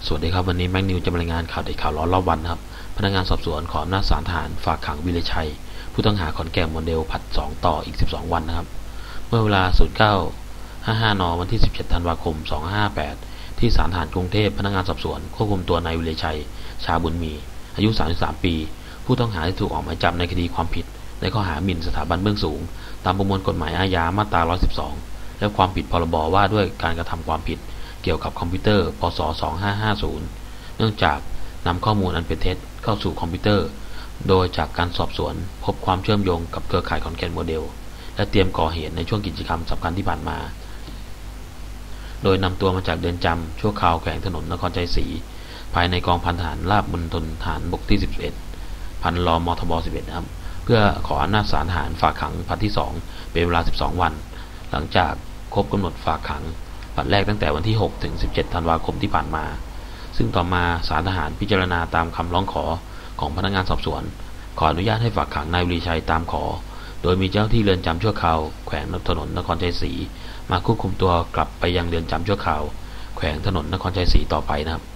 สวัสดีครับวันนี้แม็กนิวจะรายงานข่าวเด็ดข่าวร้อนรอบวันครับพนักงานสอบสวนขออำนาจศาลทหารฝากขังวีรชัยผู้ต้องหาขอนแก่นโมเดลผลัด2ต่ออีก12วันนะครับเมื่อเวลา 09:55 น.วันที่17ธันวาคม2558ที่ศาลทหารกรุงเทพพนักงานสอบสวนควบคุมตัวนายวีรชัยชาบุญมีอายุ33ปีผู้ต้องหาที่ถูกออกหมายจับในคดีความผิดในข้อหาหมิ่นสถาบันเบื้องสูงตามประมวลกฎหมายอาญามาตรา112และความผิดพรบว่าด้วยการกระทำความผิดเกี่ยวกับคอมพิวเตอร์พ.ศ. 2550เนื่องจากนำข้อมูลอันเป็นเท็จเข้าสู่คอมพิวเตอร์โดยจากการสอบสวนพบความเชื่อมโยงกับเครือข่ายขอนแก่นโมเดลและเตรียมก่อเหตุในช่วงกิจกรรมสำคัญที่ผ่านมาโดยนำตัวมาจากเรือนจำชั่วคราวแขวงถนนนครชัยศรีภายในกองพันทหารราบมณฑลทหารบกที่11พันรมทบ11ครับเพื่อขออำนาจศาลทหารฝากขังผลัดที่2เป็นเวลา12วันหลังจากครบกำหนดฝากขังผลัดแรกตั้งแต่วันที่6ถึง17ธันวาคมที่ผ่านมาซึ่งต่อมาศาลทหารพิจารณาตามคำร้องขอของพนักงานสอบสวนขออนุญาตให้ฝากขังนายวีรชัยตามขอโดยมีเจ้าที่เรือนจำชั่วคราวแขวงถนนนครชัยศรีมาควบคุมตัวกลับไปยังเรือนจำชั่วคราวแขวงถนนนครชัยศรีต่อไปนะครับ